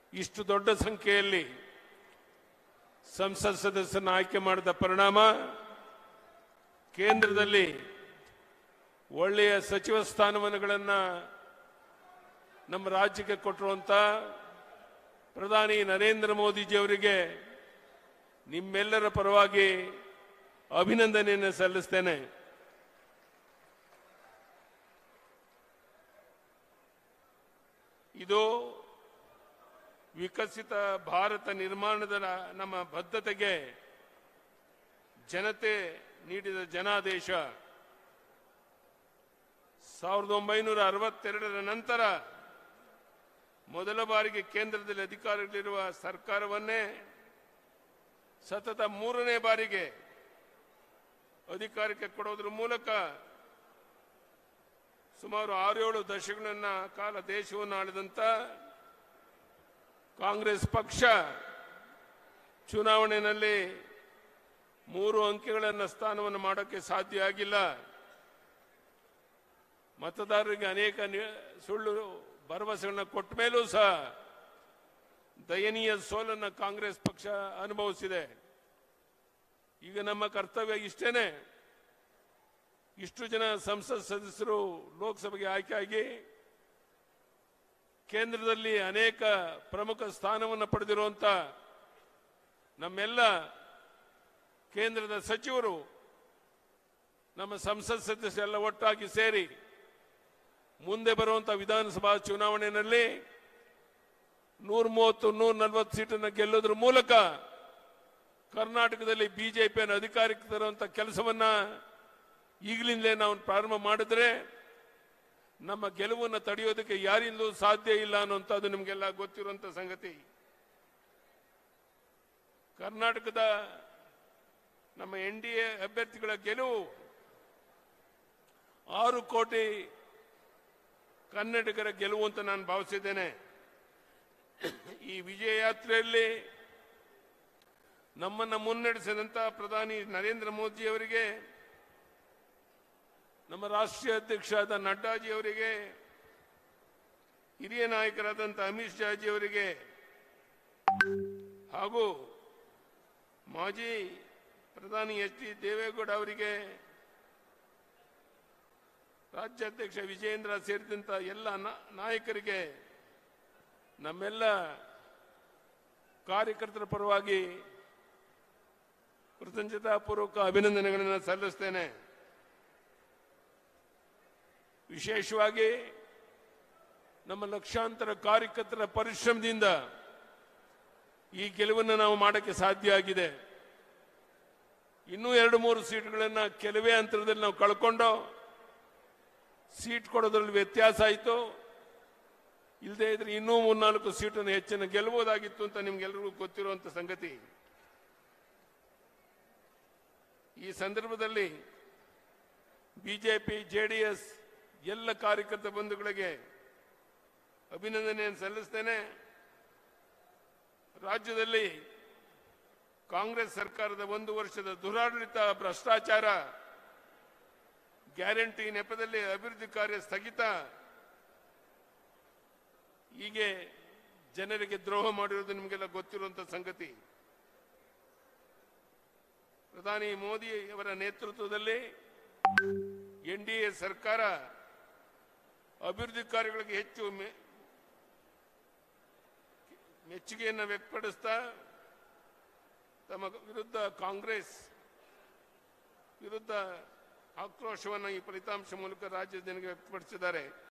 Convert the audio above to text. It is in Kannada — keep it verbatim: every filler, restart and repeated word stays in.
ಇಷ್ಟು ದೊಡ್ಡ ಸಂಖ್ಯೆಯಲ್ಲಿ ಸಂಸತ್ ಸದಸ್ಯರನ್ನು ಆಯ್ಕೆ ಮಾಡಿದ ಪರಿಣಾಮ ಕೇಂದ್ರದಲ್ಲಿ ಒಳ್ಳೆಯ ಸಚಿವ ಸ್ಥಾನಮಾನಗಳನ್ನು ನಮ್ಮ ರಾಜ್ಯಕ್ಕೆ ಕೊಟ್ಟಿರುವಂತ ಪ್ರಧಾನಿ ನರೇಂದ್ರ ಮೋದಿಜಿಯವರಿಗೆ ನಿಮ್ಮೆಲ್ಲರ ಪರವಾಗಿ ಅಭಿನಂದನೆಯನ್ನು ಸಲ್ಲಿಸ್ತೇನೆ. ಇದು ವಿಕಸಿತ ಭಾರತ ನಿರ್ಮಾಣದ ನಮ್ಮ ಬದ್ಧತೆಗೆ ಜನತೆ ನೀಡಿದ ಜನಾದೇಶ. ಸಾವಿರದ ಒಂಬೈನೂರ ಅರವತ್ತೆರಡರ ನಂತರ ಮೊದಲ ಬಾರಿಗೆ ಕೇಂದ್ರದಲ್ಲಿ ಅಧಿಕಾರದಲ್ಲಿರುವ ಸರ್ಕಾರವನ್ನೇ ಸತತ ಮೂರನೇ ಬಾರಿಗೆ ಅಧಿಕಾರಕ್ಕೆ ಕೊಡೋದ್ರ ಮೂಲಕ ಸುಮಾರು ಆರೇಳು ದಶಕಗಳನ್ನ ಕಾಲ ದೇಶವನ್ನು ಆಳಿದಂತ ಕಾಂಗ್ರೆಸ್ ಪಕ್ಷ ಚುನಾವಣೆಯಲ್ಲಿ ಮೂರು ಅಂಕೆಗಳನ್ನು ಸ್ಥಾನವನ್ನು ಮಾಡೋಕ್ಕೆ ಸಾಧ್ಯ ಆಗಿಲ್ಲ. ಮತದಾರರಿಗೆ ಅನೇಕ ಸುಳ್ಳು ಭರವಸೆಗಳನ್ನ ಕೊಟ್ಟ ಮೇಲೂ ಸಹ ದಯನೀಯ ಸೋಲನ್ನು ಕಾಂಗ್ರೆಸ್ ಪಕ್ಷ ಅನುಭವಿಸಿದೆ. ಈಗ ನಮ್ಮ ಕರ್ತವ್ಯ ಇಷ್ಟೇನೆ, ಇಷ್ಟು ಜನ ಸಂಸತ್ ಸದಸ್ಯರು ಲೋಕಸಭೆಗೆ ಆಯ್ಕೆಯಾಗಿ ಕೇಂದ್ರದಲ್ಲಿ ಅನೇಕ ಪ್ರಮುಖ ಸ್ಥಾನವನ್ನು ಪಡೆದಿರುವಂತ ನಮ್ಮೆಲ್ಲ ಕೇಂದ್ರದ ಸಚಿವರು ನಮ್ಮ ಸಂಸತ್ ಸದಸ್ಯರೆಲ್ಲ ಒಟ್ಟಾಗಿ ಸೇರಿ ಮುಂದೆ ಬರುವಂತಹ ವಿಧಾನಸಭಾ ಚುನಾವಣೆಯಲ್ಲಿ ನೂರ ಮೂವತ್ತು ನೂರ ನಲವತ್ತು ಸೀಟನ್ನು ಗೆಲ್ಲೋದ್ರ ಮೂಲಕ ಕರ್ನಾಟಕದಲ್ಲಿ ಬಿಜೆಪಿಯನ್ನು ಅಧಿಕಾರಕ್ಕೆ ತರುವಂತ ಕೆಲಸವನ್ನ ಈಗಲಿಂದಲೇ ನಾವು ಪ್ರಾರಂಭ ಮಾಡಿದ್ರೆ ನಮ್ಮ ಗೆಲುವನ್ನು ತಡೆಯೋದಕ್ಕೆ ಯಾರಿಂದಲೂ ಸಾಧ್ಯ ಇಲ್ಲ ಅನ್ನುವಂಥದ್ದು ನಿಮಗೆಲ್ಲ ಗೊತ್ತಿರುವಂತ ಸಂಗತಿ. ಕರ್ನಾಟಕದ ನಮ್ಮ ಎನ್ ಡಿ ಎ ಅಭ್ಯರ್ಥಿಗಳ ಗೆಲುವು ಆರು ಕೋಟಿ ಕನ್ನಡಿಗರ ಗೆಲುವು ಅಂತ ನಾನು ಭಾವಿಸಿದ್ದೇನೆ. ಈ ವಿಜಯ ಯಾತ್ರೆಯಲ್ಲಿ ನಮ್ಮನ್ನು ಮುನ್ನಡೆಸಿದಂತ ಪ್ರಧಾನಿ ನರೇಂದ್ರ ಮೋದಿ ಅವರಿಗೆ, ನಮ್ಮ ರಾಷ್ಟ್ರೀಯ ಅಧ್ಯಕ್ಷರಾದ ನಡ್ಡಾಜಿ ಅವರಿಗೆ, ಹಿರಿಯ ನಾಯಕರಾದಂಥ ಅಮಿತ್ ಶಾಜಿ ಅವರಿಗೆ ಹಾಗೂ ಮಾಜಿ ಪ್ರಧಾನಿ ಎಚ್ ಡಿ ದೇವೇಗೌಡ ಅವರಿಗೆ, ರಾಜ್ಯಾಧ್ಯಕ್ಷ ವಿಜಯೇಂದ್ರ ಸೇರಿದಂತ ಎಲ್ಲ ನಾಯಕರಿಗೆ, ನಮ್ಮೆಲ್ಲ ಕಾರ್ಯಕರ್ತರ ಪರವಾಗಿ ಕೃತಜ್ಞತಾಪೂರ್ವಕ ಅಭಿನಂದನೆಗಳನ್ನು ಸಲ್ಲಿಸ್ತೇನೆ. ವಿಶೇಷವಾಗಿ ನಮ್ಮ ಲಕ್ಷಾಂತರ ಕಾರ್ಯಕರ್ತರ ಪರಿಶ್ರಮದಿಂದ ಈ ಗೆಲುವನ್ನು ನಾವು ಮಾಡಕ್ಕೆ ಸಾಧ್ಯ ಆಗಿದೆ. ಇನ್ನೂ ಎರಡು ಮೂರು ಸೀಟ್ಗಳನ್ನು ಕೆಲವೇ ಅಂತರದಲ್ಲಿ ನಾವು ಕಳ್ಕೊಂಡು ಸೀಟ್ ಕೊಡೋದ್ರಲ್ಲಿ ವ್ಯತ್ಯಾಸ ಆಯಿತು. ಇಲ್ಲದೆ ಇದ್ರೆ ಇನ್ನೂ ಮೂರ್ನಾಲ್ಕು ಸೀಟನ್ನು ಹೆಚ್ಚಿನ ಗೆಲ್ಲಬಹುದಾಗಿತ್ತು ಅಂತ ನಿಮ್ಗೆಲ್ಲರಿಗೂ ಗೊತ್ತಿರುವಂತ ಸಂಗತಿ. ಈ ಸಂದರ್ಭದಲ್ಲಿ ಬಿಜೆಪಿ ಜೆಡಿಎಸ್ ಎಲ್ಲ ಕಾರ್ಯಕರ್ತ ಬಂಧುಗಳಿಗೆ ಅಭಿನಂದನೆಯನ್ನು ಸಲ್ಲಿಸ್ತೇನೆ. ರಾಜ್ಯದಲ್ಲಿ ಕಾಂಗ್ರೆಸ್ ಸರ್ಕಾರದ ಒಂದು ವರ್ಷದ ದುರಾಡಳಿತ, ಭ್ರಷ್ಟಾಚಾರ, ಗ್ಯಾರಂಟಿ ನೆಪದಲ್ಲಿ ಅಭಿವೃದ್ಧಿ ಕಾರ್ಯ ಸ್ಥಗಿತ, ಹೀಗೆ ಜನರಿಗೆ ದ್ರೋಹ ಮಾಡಿರುವುದು ನಿಮಗೆಲ್ಲ ಗೊತ್ತಿರುವಂತ ಸಂಗತಿ. ಪ್ರಧಾನಿ ಮೋದಿ ಅವರ ನೇತೃತ್ವದಲ್ಲಿ ಎನ್ ಡಿ ಎ ಸರ್ಕಾರ ಅಭಿವೃದ್ಧಿ ಕಾರ್ಯಗಳಿಗೆ ಹೆಚ್ಚು ಮೆಚ್ಚುಗೆಯನ್ನು ವ್ಯಕ್ತಪಡಿಸ್ತಾ ತಮ್ಮ ವಿರುದ್ಧ ಕಾಂಗ್ರೆಸ್ ವಿರುದ್ಧ ಆಕ್ರೋಶವನ್ನು ಈ ಫಲಿತಾಂಶ ಮೂಲಕ ರಾಜ್ಯದ ಜನರಿಗೆ ವ್ಯಕ್ತಪಡಿಸಿದ್ದಾರೆ.